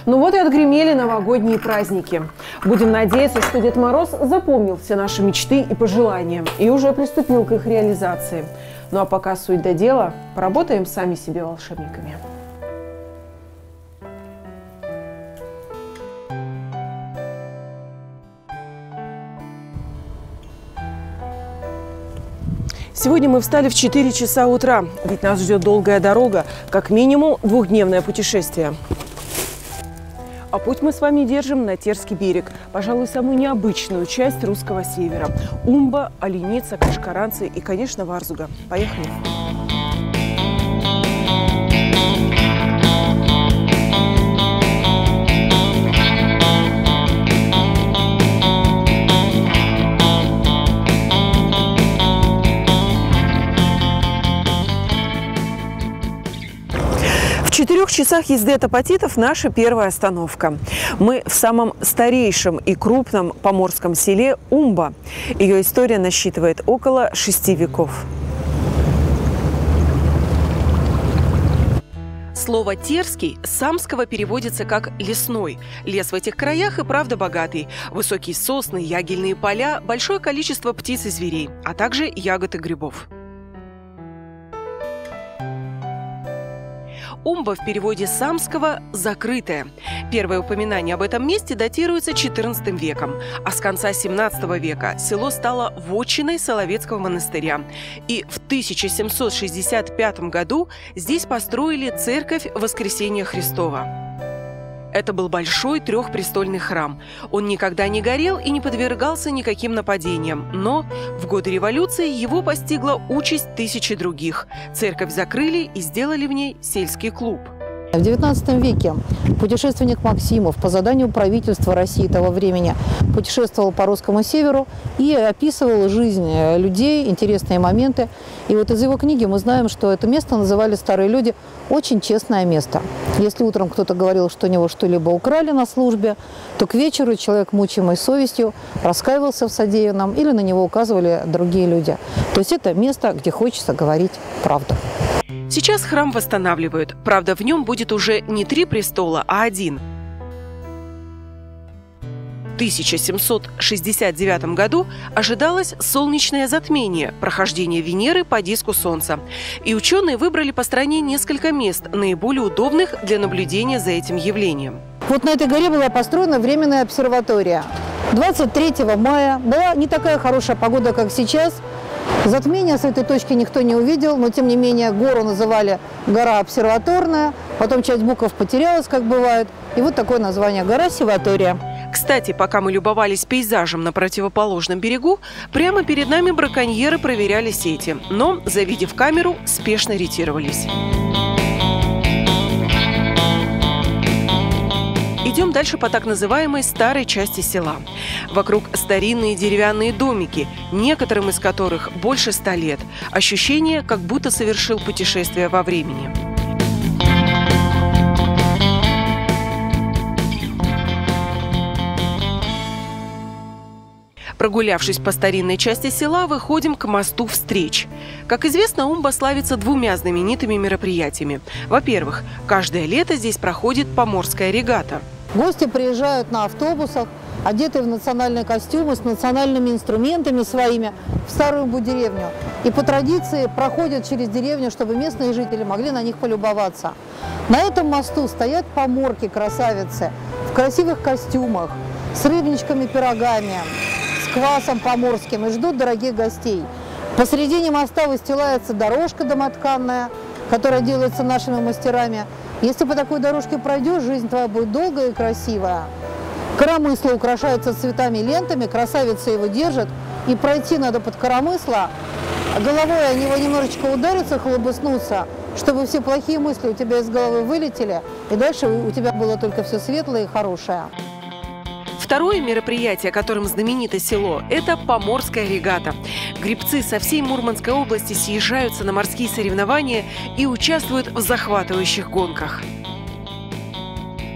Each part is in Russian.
Ну вот и отгремели новогодние праздники. Будем надеяться, что Дед Мороз запомнил все наши мечты и пожелания и уже приступил к их реализации. Ну а пока суть до дела, поработаем сами себе волшебниками. Сегодня мы встали в 4 часа утра, ведь нас ждет долгая дорога, как минимум двухдневное путешествие. А путь мы с вами держим на Терский берег, пожалуй, самую необычную часть русского севера. Умба, Оленица, Кашкаранцы и, конечно, Варзуга. Поехали! В 4 часах езды от Апатитов наша первая остановка. Мы в самом старейшем и крупном поморском селе Умба. Ее история насчитывает около 6 веков. Слово «терский» с самского переводится как «лесной». Лес в этих краях и правда богатый. Высокие сосны, ягельные поля, большое количество птиц и зверей, а также ягод и грибов. Умба в переводе с самского «закрытая». Первое упоминание об этом месте датируется XIV веком, а с конца XVII века село стало вотчиной Соловецкого монастыря. И в 1765 году здесь построили церковь Воскресения Христова. Это был большой трехпрестольный храм. Он никогда не горел и не подвергался никаким нападениям. Но в годы революции его постигла участь тысячи других. Церковь закрыли и сделали в ней сельский клуб. В XIX веке путешественник Максимов по заданию правительства России того времени путешествовал по русскому северу и описывал жизнь людей, интересные моменты. И вот из его книги мы знаем, что это место называли старые люди «очень честное место». Если утром кто-то говорил, что у него что-либо украли на службе, то к вечеру человек, мучимый совестью, раскаивался в содеянном или на него указывали другие люди. То есть это место, где хочется говорить правду. Сейчас храм восстанавливают. Правда, в нем будет уже не 3 престола, а 1. В 1769 году ожидалось солнечное затмение, прохождение Венеры по диску Солнца. И ученые выбрали по стране несколько мест, наиболее удобных для наблюдения за этим явлением. Вот на этой горе была построена временная обсерватория. 23 мая была не такая хорошая погода, как сейчас. Затмения с этой точки никто не увидел, но тем не менее гору называли гора обсерваторная, потом часть букв потерялась, как бывает, и вот такое название – гора Севатория. Кстати, пока мы любовались пейзажем на противоположном берегу, прямо перед нами браконьеры проверяли сети, но, завидев камеру, спешно ретировались. Идем дальше по так называемой старой части села. Вокруг старинные деревянные домики, некоторым из которых больше 100 лет. Ощущение, как будто совершил путешествие во времени. Прогулявшись по старинной части села, выходим к мосту встреч. Как известно, Умба славится 2 знаменитыми мероприятиями. Во-первых, каждое лето здесь проходит поморская регата. Гости приезжают на автобусах, одетые в национальные костюмы, с национальными инструментами своими, в старую Умбу-деревню. И по традиции проходят через деревню, чтобы местные жители могли на них полюбоваться. На этом мосту стоят поморки-красавицы в красивых костюмах, с рыбничками, пирогами, с квасом поморским и ждут дорогих гостей. Посередине моста выстилается дорожка домотканная, которая делается нашими мастерами. Если по такой дорожке пройдешь, жизнь твоя будет долгая и красивая. Коромысло украшается цветами и лентами, красавица его держит. И пройти надо под коромысло, головой о него немножечко удариться, хлобыснуться, чтобы все плохие мысли у тебя из головы вылетели, и дальше у тебя было только все светлое и хорошее. Второе мероприятие, которым знаменито село, это поморская регата. Гребцы со всей Мурманской области съезжаются на морские соревнования и участвуют в захватывающих гонках.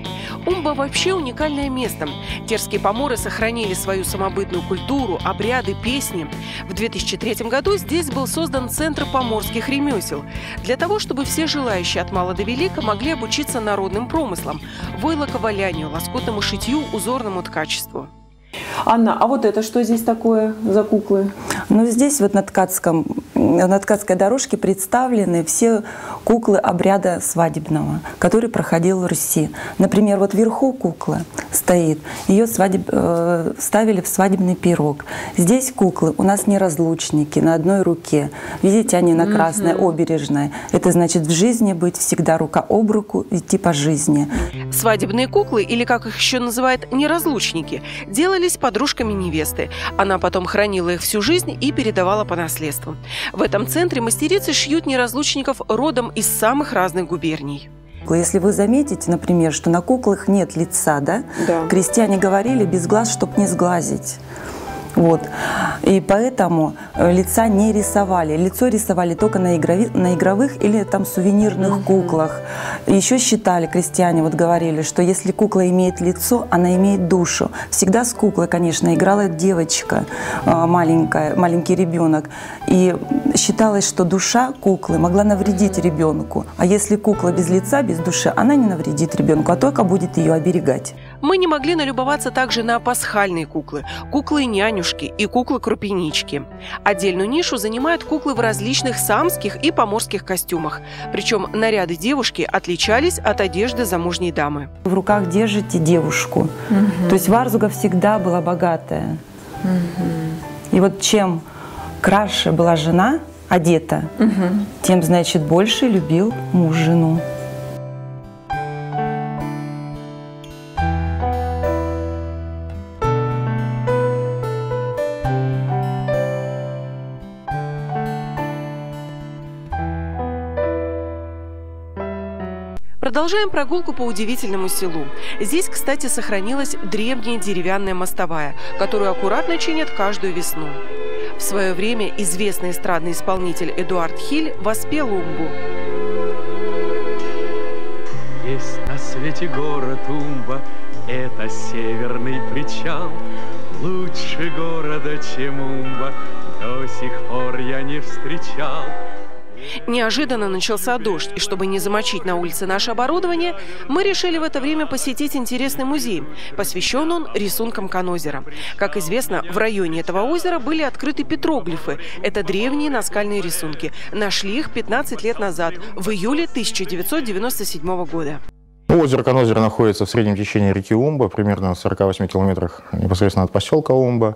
Умба вообще уникальное место. Терские поморы сохранили свою самобытную культуру, обряды, песни. В 2003 году здесь был создан Центр поморских ремесел для того, чтобы все желающие от мала до велика могли обучиться народным промыслам – войлоковалянию, лоскутному шитью, узорному ткачеству. Анна, а вот это что здесь такое за куклы? Ну, здесь вот на ткацкой дорожке представлены все куклы обряда свадебного, который проходил в Руси. Например, вот вверху кукла стоит, ее ставили в свадебный пирог. Здесь куклы у нас неразлучники на одной руке. Видите, они на красной, обережной. Это значит в жизни быть всегда рука об руку, идти по жизни. Свадебные куклы, или как их еще называют, неразлучники, делались подружками невесты. Она потом хранила их всю жизнь и передавала по наследству. В этом центре мастерицы шьют неразлучников родом из самых разных губерний. Если вы заметите, например, что на куклах нет лица, да? Да. Крестьяне говорили без глаз, чтобы не сглазить. Вот. И поэтому лица не рисовали. Лицо рисовали только на игровых или там сувенирных куклах. Еще считали, крестьяне вот говорили, что если кукла имеет лицо, она имеет душу. Всегда с куклой, конечно, играла девочка, маленький ребенок. И считалось, что душа куклы могла навредить ребенку. А если кукла без лица, без души, она не навредит ребенку, а только будет ее оберегать. Мы не могли налюбоваться также на пасхальные куклы, куклы-нянюшки и куклы-крупенички. Отдельную нишу занимают куклы в различных самских и поморских костюмах. Причем наряды девушки отличались от одежды замужней дамы. В руках держите девушку. То есть Варзуга всегда была богатая. И вот чем краше была жена одета, тем, значит, больше любил муж жену. Продолжаем прогулку по удивительному селу. Здесь, кстати, сохранилась древняя деревянная мостовая, которую аккуратно чинят каждую весну. В свое время известный эстрадный исполнитель Эдуард Хиль воспел Умбу. Есть на свете город Умба, это северный причал. Лучше города, чем Умба, до сих пор я не встречал. Неожиданно начался дождь, и чтобы не замочить на улице наше оборудование, мы решили в это время посетить интересный музей. Посвящен он рисункам Канозера. Как известно, в районе этого озера были открыты петроглифы. Это древние наскальные рисунки. Нашли их 15 лет назад, в июле 1997 года. Озеро Канозер находится в среднем течении реки Умба, примерно в 48 километрах непосредственно от поселка Умба.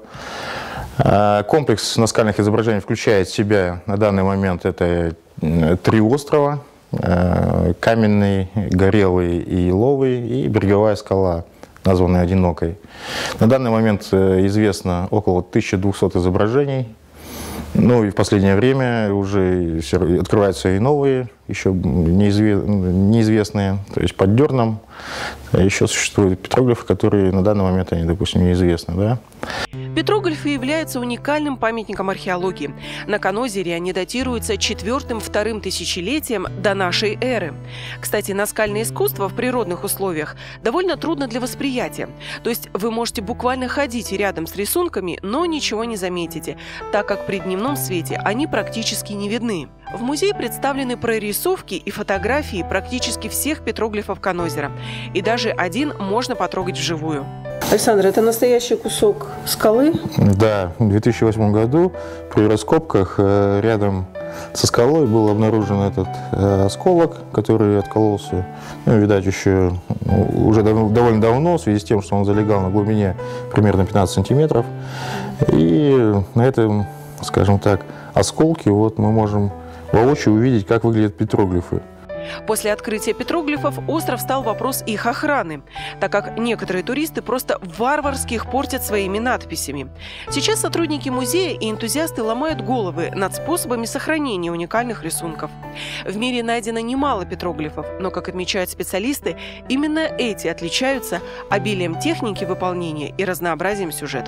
Комплекс наскальных изображений включает в себя на данный момент это 3 острова: каменный, горелый и еловый, и береговая скала, названная Одинокой. На данный момент известно около 1200 изображений. Ну и в последнее время уже открываются и новые, еще неизвестные, то есть под дерном. Еще существуют петроглифы, которые на данный момент, они, допустим, неизвестны. Да? Петроглифы являются уникальным памятником археологии. На Канозере они датируются 4-2 тысячелетием до нашей эры. Кстати, наскальное искусство в природных условиях довольно трудно для восприятия. То есть вы можете буквально ходить рядом с рисунками, но ничего не заметите, так как при дневном свете они практически не видны. В музее представлены прорисовки и фотографии практически всех петроглифов Канозера. И даже один можно потрогать вживую. Александр, это настоящий кусок скалы? Да, в 2008 году при раскопках рядом со скалой был обнаружен этот осколок, который откололся, ну, видать, еще уже довольно давно, в связи с тем, что он залегал на глубине примерно 15 сантиметров. И на этом, скажем так, осколке вот мы можем воочию увидеть, как выглядят петроглифы. После открытия петроглифов остров стал вопрос их охраны, так как некоторые туристы просто варварски их портят своими надписями. Сейчас сотрудники музея и энтузиасты ломают головы над способами сохранения уникальных рисунков. В мире найдено немало петроглифов, но, как отмечают специалисты, именно эти отличаются обилием техники выполнения и разнообразием сюжетов.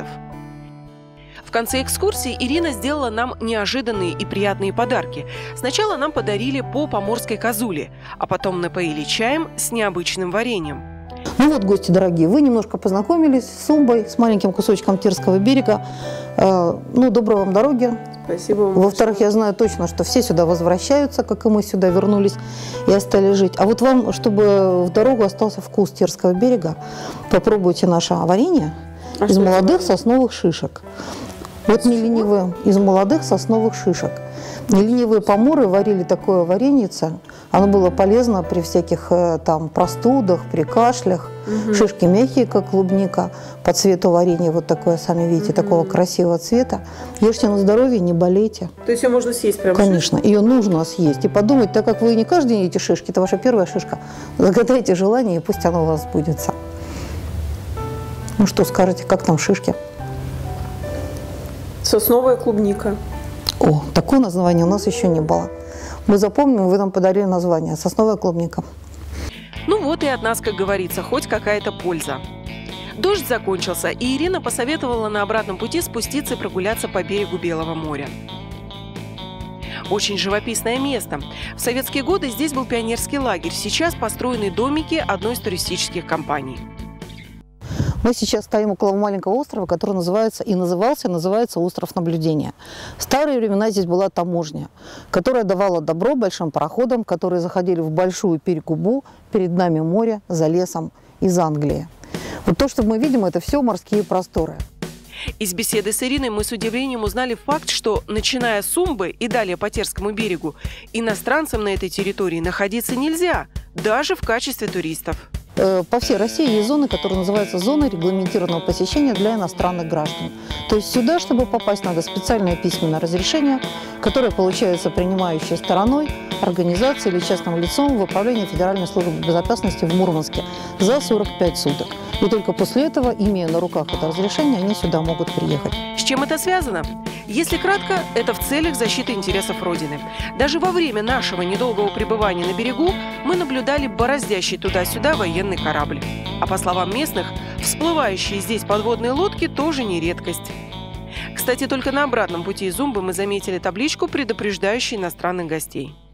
В конце экскурсии Ирина сделала нам неожиданные и приятные подарки. Сначала нам подарили по поморской козуле, а потом напоили чаем с необычным вареньем. Ну вот, гости дорогие, вы немножко познакомились с Умбой, с маленьким кусочком Терского берега. Ну, доброй вам дороги. Спасибо вам. Во-вторых, я знаю точно, что все сюда возвращаются, как и мы сюда вернулись и остались жить. А вот вам, чтобы в дорогу остался вкус Терского берега, попробуйте наше варенье из молодых сосновых шишек. Вот неленивые из молодых сосновых шишек. Неленивые поморы варили такое вареньице. Оно было полезно при всяких там простудах, при кашлях. Шишки мягкие, как клубника. По цвету варенья вот такое, сами видите, такого красивого цвета. Ешьте на здоровье, не болейте. То есть ее можно съесть прямо? Конечно, ее нужно съесть. И подумать, так как вы не каждый день едите шишки, это ваша первая шишка, загадайте желание, и пусть оно у вас сбудется. Ну что скажете, как там шишки? Сосновая клубника. О, такое название у нас еще не было. Мы запомним, вы нам подарили название «Сосновая клубника». Ну вот и от нас, как говорится, хоть какая-то польза. Дождь закончился, и Ирина посоветовала на обратном пути спуститься и прогуляться по берегу Белого моря. Очень живописное место. В советские годы здесь был пионерский лагерь, сейчас построены домики одной из туристических компаний. Мы сейчас стоим около маленького острова, который называется остров наблюдения. В старые времена здесь была таможня, которая давала добро большим пароходам, которые заходили в большую перекубу, перед нами море, за лесом из Англии. Вот то, что мы видим, это все морские просторы. Из беседы с Ириной мы с удивлением узнали факт, что, начиная с Умбы и далее по Терскому берегу, иностранцам на этой территории находиться нельзя, даже в качестве туристов. По всей России есть зоны, которые называются зоной регламентированного посещения для иностранных граждан. То есть сюда, чтобы попасть, надо специальное письменное разрешение, которое получается принимающей стороной, организацией или частным лицом в управлении Федеральной службы безопасности в Мурманске за 45 суток. И только после этого, имея на руках это разрешение, они сюда могут приехать. С чем это связано? Если кратко, это в целях защиты интересов Родины. Даже во время нашего недолгого пребывания на берегу мы наблюдали бороздящий туда-сюда военный корабль. А по словам местных, всплывающие здесь подводные лодки тоже не редкость. Кстати, только на обратном пути из Умбы мы заметили табличку, предупреждающую иностранных гостей.